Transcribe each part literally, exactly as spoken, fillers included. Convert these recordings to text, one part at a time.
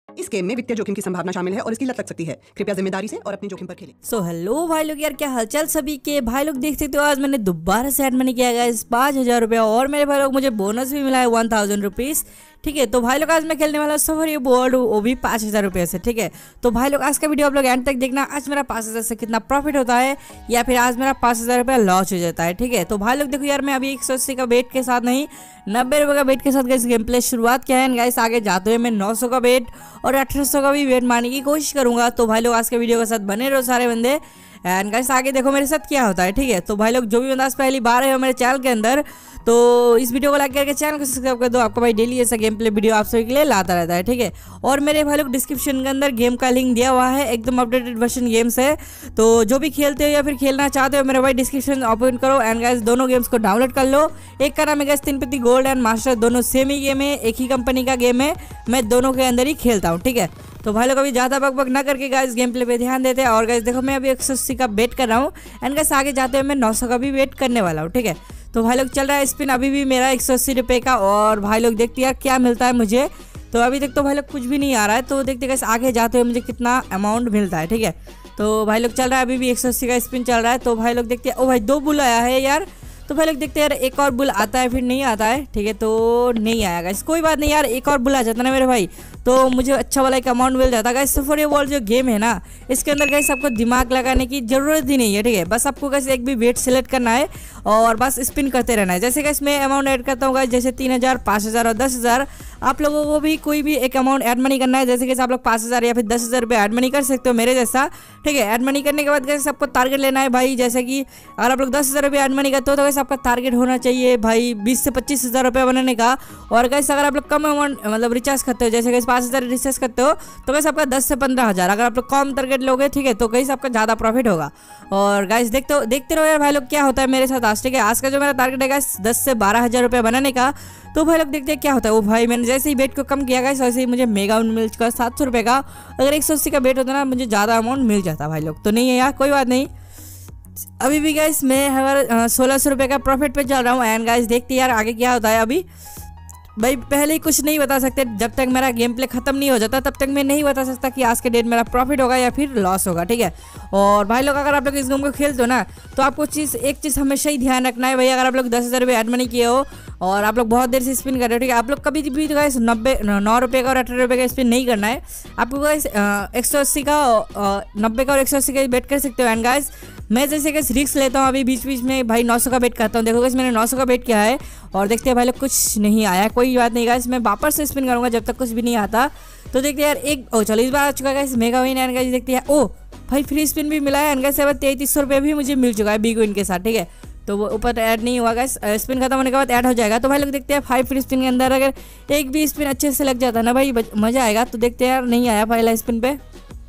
इस गेम में वित्तीय जोखिम की संभावना शामिल है और इसकी लत लग सकती है। कृपया जिम्मेदारी से और अपने जोखिम पर खेलें। सो हेलो भाई लोग, यार क्या हालचाल सभी के। भाई लोग देख सकते हो आज मैंने दोबारा से एड मनी किया गया इस पाँच हजार रुपया और मेरे भाई लोग मुझे बोनस भी मिला है वन थाउजेंड रुपीज़। ठीक है, तो भाई लोग आज मैं खेलने वाला सफर ये बोर्ड वो भी पाँच हज़ार रुपये से। ठीक है, तो भाई लोग आज का वीडियो आप लोग एंड तक देखना। आज मेरा पाँच हज़ार से कितना प्रॉफिट होता है या फिर आज मेरा पाँच हज़ार रुपया लॉस हो जाता है। ठीक है, तो भाई लोग देखो यार मैं अभी एक सौ अस्सी का बेट के साथ नहीं नब्बे रुपये का बेट के साथ गाइस गेम प्ले शुरुआत किया है। गाइस आगे जाते हुए मैं नौ सौ का बेट और अठारह सौ का भी बेट मारने की कोशिश करूंगा। तो भाई लोग आज के वीडियो के साथ बने रहो सारे बंदे। एंड गाइस आगे देखो मेरे साथ क्या होता है। ठीक है, तो भाई लोग जो भी बंदा पहली बार है मेरे चैनल के अंदर तो इस वीडियो को लाइक करके चैनल को सब्सक्राइब कर दो। आपको भाई डेली ऐसा गेम प्ले वीडियो आप सभी के लिए लाता रहता है। ठीक है, और मेरे भाई लोग डिस्क्रिप्शन के अंदर गेम का लिंक दिया हुआ है, एकदम अपडेटेड वर्जन गेम्स है। तो जो भी खेलते हो या फिर खेलना चाहते हो मेरे भाई डिस्क्रिप्शन ओपन करो एंड गाइस दोनों गेम्स को डाउनलोड कर लो। एक का नाम है guys Teen Patti gold and master, दोनों सेम ही गेम है, एक ही कंपनी का गेम है, मैं दोनों के अंदर ही खेलता हूँ। ठीक है, तो भाई लोग अभी ज़्यादा बकबक ना करके गाइस गेम प्ले पे ध्यान देते हैं। और गाइस देखो मैं अभी एक सौ अस्सी का बेट कर रहा हूँ एंड गाइस आगे जाते हुए मैं नौ सौ का भी वेट करने वाला हूँ। ठीक है, तो भाई लोग चल रहा है स्पिन अभी भी मेरा एक सौ अस्सी रुपये का। और भाई लोग देखते यार क्या मिलता है मुझे। तो अभी तक तो भाई लोग कुछ भी नहीं आ रहा है, तो देखते गाइस आगे जाते हुए मुझे कितना अमाउंट मिलता है। ठीक है, तो भाई लोग चल रहा है अभी भी एक सौ अस्सी का स्पिन चल रहा है। तो भाई लोग देखते हैं ओ भाई दो बुल आया है यार। तो भाई लोग देखते हैं यार एक और बुल आता है फिर नहीं आता है। ठीक है, तो नहीं आया गाइस, कोई बात नहीं यार, एक और बुल आ जाता ना मेरे भाई तो मुझे अच्छा वाला एक अमाउंट मिल जाता गाइस। सफर ये वॉल जो गेम है ना इसके अंदर गाइस आपको दिमाग लगाने की जरूरत ही नहीं है। ठीक है, बस आपको गाइस एक भी वेट सेलेक्ट करना है और बस स्पिन करते रहना है। जैसे गाइस मैं अमाउंट ऐड करता हूँ गाइस, जैसे तीन हज़ार पाँच हज़ार और दस हज़ार आप लोगों को भी कोई भी एक अमाउंट ऐड मनी करना है। जैसे कि आप लोग पाँच हज़ार या फिर दस हज़ार रुपये ऐड मनी कर सकते हो मेरे जैसा। ठीक है, ऐड मनी करने के बाद गाइस आपको टारगेट लेना है भाई। जैसे कि अगर आप लोग दस हज़ार रुपये ऐड मनी करते हो तो गाइस आपका टारगेट होना चाहिए भाई बीस से पच्चीस हज़ार रुपये बनाने का। और गाइस अगर आप लोग कम अमाउंट मतलब रिचार्ज करते हो, जैसे गाइस पाँच हज़ार रिचार्ज करते हो तो गाइस आपका दस से पंद्रह हज़ार। अगर आप लोग कम टारगेट लोगे ठीक है तो गाइस आपका ज़्यादा प्रॉफिट होगा। और गाइस देखते हो देखते रहो यार भाई लोग क्या होता है मेरे साथ आज। ठीक है, आज का जो मेरा टारगेट है गाइस दस से बारह हज़ार रुपये बनाने का। तो भाई लोग देखते हैं क्या होता है। वो भाई मैंने जैसे ही बेट को कम किया गाइस वैसे ही मुझे मेगा मिल चुका है सात सौ रुपये का। अगर एक सौ अस्सी का बेट होता ना मुझे ज़्यादा अमाउंट मिल जाता भाई लोग। तो नहीं है यार, कोई बात नहीं। अभी भी गाइस मैं हमारा सोलह सौ रुपये का प्रॉफिट पे चल रहा हूँ एंड गाइस देखते यार आगे क्या होता है। अभी भाई पहले ही कुछ नहीं बता सकते, जब तक मेरा गेम प्ले खत्म नहीं हो जाता तब तक मैं नहीं बता सकता कि आज के डेट मेरा प्रॉफिट होगा या फिर लॉस होगा। ठीक है, और भाई लोग अगर आप लोग इस गेम को खेलते हो ना तो आपको चीज़ एक चीज़ हमेशा ही ध्यान रखना है भाई। अगर आप लोग दस हज़ार रुपये ऐड मनी किए हो और आप लोग बहुत देर से स्पिन कर रहे हो, ठीक है, आप लोग कभी भी गाइस नब्बे नौ रुपये का और अठारह रुपये का स्पिन नहीं करना है। आपको गाइस एक सौ अस्सी का नब्बे का और एक सौ अस्सी का बेट कर सकते हो। एंड गाइस मैं जैसे कि रिस्क लेता हूँ अभी बीच बीच में भाई नौ सौ का बेट करता हूँ। देखो गाइस मैंने नौ सौ का बेट किया है और देखते हैं भाई लोग कुछ नहीं आया। कोई बात नहीं गाइस, मैं वापस से स्पिन करूँगा जब तक कुछ भी नहीं आता। तो देखते हैं यार एक ओ चलो इस बार आ चुका है guys mega win. And guys देखते हैं ओ भाई फ्री स्पिन भी मिला है एंड गाइस तैंतीस सौ रुपये भी मुझे मिल चुका है बिग विन के साथ। ठीक है, तो वो ऊपर ऐड नहीं हुआ गाइस, स्पिन खत्म होने के बाद ऐड हो जाएगा। तो भाई लोग देखते हैं फाइव फ्री स्पिन के अंदर अगर एक भी स्पिन अच्छे से लग जाता ना भाई मज़ा आएगा। तो देखते हैं यार नहीं आया पहला स्पिन पे।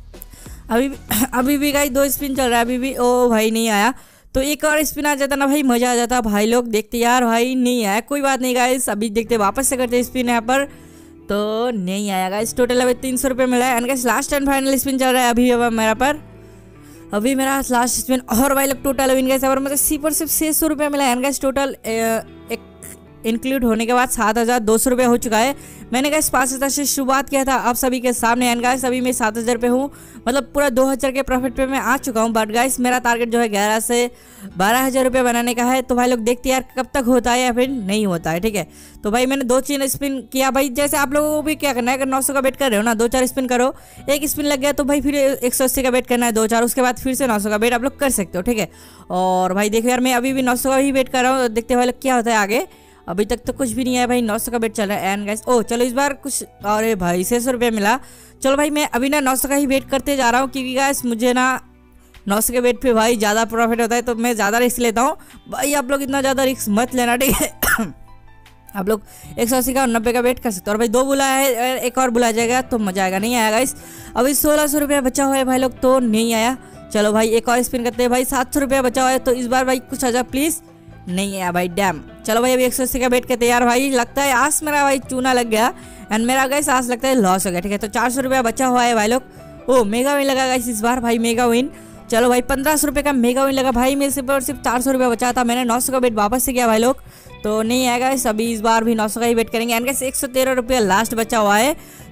अभी अभी भी गाइस दो स्पिन चल रहा है अभी भी, ओ भाई नहीं आया। तो एक और स्पिन आ जाता ना भाई मज़ा आ जाता भाई लोग। देखते यार भाई नहीं आया, कोई बात नहीं गाइस, अभी देखते वापस से करते स्पिन यहाँ पर। तो नहीं आया गाइस, टोटल अभी तीन सौ रुपये मिला है and guys last and final spin चल रहा है अभी अब मेरा पर। अभी मेरा लास्ट स्पिन और भाई लोग टोटल विन गाइस और मुझे सिर्फ और सिर्फ छः सौ रुपये मिला है एंड गाइस टोटल एक इंक्लूड होने के बाद सात हज़ार दो सौ रुपये हो चुका है। मैंने गाइस पाँच हज़ार से शुरुआत किया था आप सभी के सामने एंड गाइस अभी मैं सात हज़ार पे हूँ, मतलब पूरा दो हज़ार के प्रॉफिट पे मैं आ चुका हूँ। बट गाइस मेरा टारगेट जो है ग्यारह से बारह हज़ार रुपये बनाने का है। तो भाई लोग देखते यार कब तक होता है या फिर नहीं होता है। ठीक है, तो भाई मैंने दो चीन स्पिन किया भाई। जैसे आप लोगों को भी क्या करना है, अगर नौ सौ का बेट कर रहे हो ना दो चार स्पिन करो, एक स्पिन लग गया तो भाई फिर एक सौ अस्सी का बेट करना है दो चार, उसके बाद फिर से नौ सौ का बेट आप लोग कर सकते हो। ठीक है, और भाई देखो यार मैं अभी भी नौ सौ का ही वेट कर रहा हूँ, देखते भाई लोग क्या होता है आगे। अभी तक तो कुछ भी नहीं है भाई, नौ सौ का बेट चल रहा है एंड गाइस ओ चलो इस बार कुछ, अरे भाई छः सौ रुपये मिला। चलो भाई मैं अभी ना नौ सौ का ही वेट करते जा रहा हूँ क्योंकि गाइस मुझे ना नौ सौ के बेट पे भाई ज़्यादा प्रॉफिट होता है तो मैं ज़्यादा रिस्क लेता हूँ भाई। आप लोग इतना ज़्यादा रिस्क मत लेना, ठीक है। आप लोग एक सौ अस्सी का और नब्बे का वेट कर सकते हो। और भाई दो बुलाया है, एक और बुला जाएगा तो मज़ा आएगा। नहीं आया गाइस, अभी सोलह सौ रुपया बचा हुआ है भाई लोग, तो नहीं आया। चलो भाई एक और स्पिन करते हैं भाई, सात सौ रुपया बचा हुआ है तो इस बार भाई कुछ आ जाए प्लीज़। नहीं आया भाई, डैम। चलो भाई अभी एक सौ अस्सी का बेट करते यार भाई, लगता है आज मेरा भाई चूना लग गया एंड मेरा गाइस आज लगता है लॉस हो गया। ठीक है, तो चार सौ रुपया बचा हुआ है भाई लोग। ओ मेगा विन लगा गाइस इस बार भाई, मेगा विन। चलो भाई पंद्रह सौ रुपये का मेगा विन लगा भाई, मेरे से पर सिर्फ चार सौ रुपया बचा था। मैंने नौ सौ का बेट वापस से किया भाई लोग, तो नहीं आएगा इस, अभी इस बार भी नौ सौ का ही बेट करेंगे। एंड गाइस एक सौ तेरह रुपया लास्ट बचा हुआ है।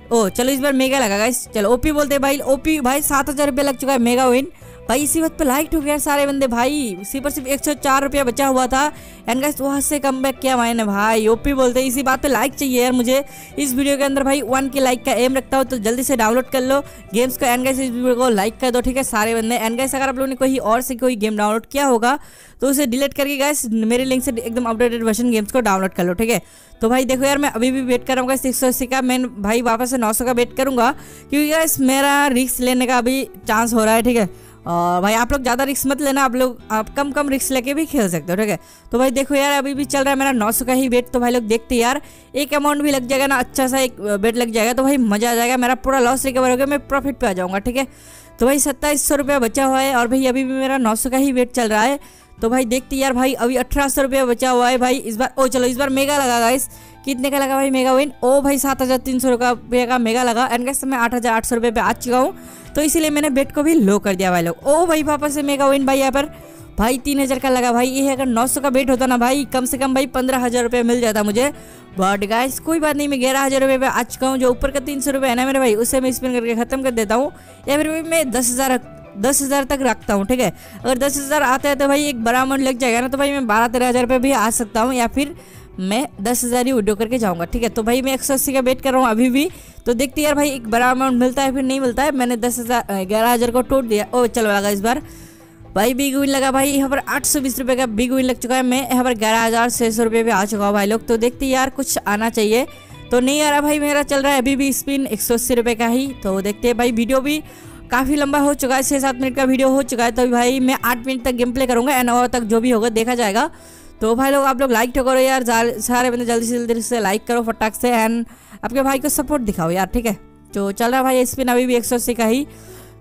ओ चलो इस बार मेगा लगा गाइस। चलो ओपी बोलते हैं भाई, ओपी भाई सात हजार रुपया लग चुका है मेगा विन भाई। इसी वक्त पे लाइक हो गया सारे बंदे भाई, सिर्फ सिर्फ एक सौ चार रुपया बचा हुआ था एंड गाइस वहां से कम बैक किया मैंने भाई। ओपी बोलते हैं, इसी बात पे लाइक चाहिए यार मुझे इस वीडियो के अंदर भाई। वन के लाइक का एम रखता हूँ, तो जल्दी से डाउनलोड कर लो गेम्स को एंड गाइस इस वीडियो को लाइक कर दो, ठीक है सारे बंदे। एंड गाइस अगर आप लोगों ने कोई और से कोई गेम डाउनलोड किया होगा तो उसे डिलीट करके गाइस मेरे लिंक से एकदम अपडेटेड वर्जन गेम्स को डाउनलोड कर लो, ठीक है। तो भाई देखो यार मैं अभी भी वेट कर रहा हूँ एक सौ अस्सी का, मैं भाई वापस से नौ सौ का वेट करूंगा क्योंकि गाइस मेरा रिस्क लेने का अभी चांस हो रहा है, ठीक है। और भाई आप लोग ज़्यादा रिस्क मत लेना, आप लोग आप कम कम रिस्क लेके भी खेल सकते हो, ठीक है। तो भाई देखो यार अभी भी चल रहा है मेरा नौ सौ का ही वेट। तो भाई लोग देखते यार एक अमाउंट भी लग जाएगा ना, अच्छा सा एक बेट लग जाएगा तो भाई मज़ा आ जाएगा, मेरा पूरा लॉस रिकवर हो गया, मैं प्रॉफिट पे आ जाऊँगा, ठीक है। तो भाई सत्ताईस सौ रुपया बचा हुआ है और भाई अभी भी मेरा नौ सौ का ही वेट चल रहा है। तो भाई देखते यार भाई अभी अठारह सौ रुपया बचा हुआ है भाई इस बार। ओ चलो इस बार मेगा लगा गाइस, कितने का लगा भाई मेगा विन? ओ भाई सात हज़ार तीन सौ रुपये का मेगा लगा एंड गाइस मैं आठ हज़ार आठ सौ रुपये पे आ चुका हूँ, तो इसीलिए मैंने बेट को भी लो कर दिया भाई लोग। ओ भाई वापस से मेगा विन भाई यहाँ पर भाई तीन हज़ार का लगा भाई। ये अगर नौ सौ का बेट होता ना भाई कम से कम भाई पंद्रह हज़ार रुपये मिल जाता मुझे, बट गाइस कोई बात नहीं, मैं ग्यारह हज़ार रुपये पे आ चुका हूँ। जो ऊपर का तीन सौ रुपये है ना मेरे भाई उसे मैं स्पिन करके खत्म कर देता हूँ, या फिर मैं दस हज़ार दस हज़ार तक रखता हूँ, ठीक है। अगर दस हज़ार आता है तो भाई एक बड़ा अमाउंट लग जाएगा ना, तो भाई मैं बारह तेरह हज़ार रुपये भी आ सकता हूँ, या फिर मैं दस हज़ार ही विड्रॉ करके जाऊँगा, ठीक है। तो भाई मैं एक सौ अस्सी का वेट कर रहा हूँ अभी भी, तो देखते यार भाई एक बड़ा अमाउंट मिलता है फिर नहीं मिलता है। मैंने दस हज़ार ग्यारह हज़ार को टोट दिया। ओ चलो लगा इस बार भाई बिग विन लगा भाई, यहाँ पर आठ सौ बीस रुपये का बिग विन लग चुका है। मैं यहाँ पर ग्यारह हज़ार छः सौ रुपये पे आ चुका हूँ भाई लोग। तो देखते यार कुछ आना चाहिए, तो नहीं आ रहा भाई, मेरा चल रहा है अभी भी स्पिन एक सौ अस्सी रुपये का ही। तो देखते हैं भाई, वीडियो भी काफ़ी लंबा हो चुका है, छः सात मिनट का वीडियो हो चुका है, तो भाई मैं आठ मिनट तक गेम प्ले करूँगा एंड और तक जो भी होगा देखा जाएगा। तो भाई लोग आप लोग लाइक तो करो यार, सारे बंदे जल्दी से जल्दी से लाइक करो फटाक से एंड आपके भाई को सपोर्ट दिखाओ यार, ठीक है। तो चल रहा है भाई स्पिन अभी भी एक सौ अस्सी का ही।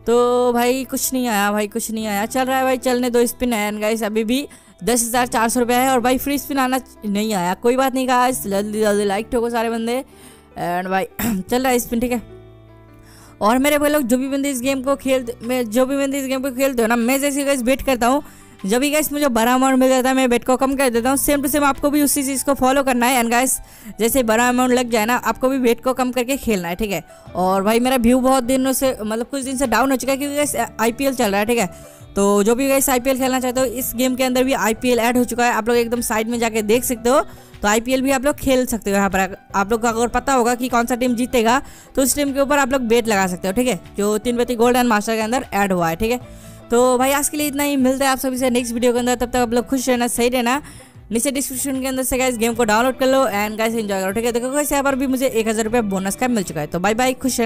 तो भाई कुछ नहीं आया भाई, कुछ नहीं आया, चल रहा है भाई चलने दो स्पिन एंड गाइस अभी भी दस हज़ार चार सौ रुपये है और भाई फ्री स्पिन आना नहीं आया, कोई बात नहीं गाइस, जल्दी जल्दी लाइक ठोको सारे बंदे एंड भाई चल रहा है स्पिन, ठीक है। और मेरे भाई लोग जो भी बंदे इस गेम को खेलते मैं जो भी बंदे इस गेम को खेलते हो ना, मैं जैसे गाइस बेट करता हूँ, जब भी गाइस मुझे बड़ा अमाउंट मिल जाता है मैं बेट को कम कर देता हूँ। सेम टू सेम आपको भी उसी चीज़ को फॉलो करना है एंड गाइस जैसे बड़ा अमाउंट लग जाए ना आपको भी बेट को कम करके खेलना है, ठीक है। और भाई मेरा व्यू बहुत दिनों से मतलब कुछ दिन से डाउन हो चुका है क्योंकि गाइस आईपीएल चल रहा है, ठीक है। तो जो भी गाइस आईपीएल खेलना चाहते हो इस गेम के अंदर भी आईपीएल ऐड हो चुका है, आप लोग एकदम साइड में जाके देख सकते हो। तो आईपीएल भी आप लोग खेल सकते हो यहाँ पर, आप लोग को अगर पता होगा कि कौन सा टीम जीतेगा तो उस टीम के ऊपर आप लोग बेट लगा सकते हो, ठीक है, जो तीन बत्ती गोल्ड एंड मास्टर के अंदर ऐड हुआ है, ठीक है। तो भाई आज के लिए इतना ही, मिलता है आप सभी से नेक्स्ट वीडियो के अंदर, तब तक आप लोग खुश रहना, सही रहना। नीचे डिस्क्रिप्शन के अंदर से गाइस गेम को डाउनलोड कर लो एंड गाइस एंजॉय करो, ठीक है। देखो गाइस यहाँ पर भी मुझे एक हज़ार रुपये बोनस का मिल चुका है। तो बाय बाय, खुश रहना।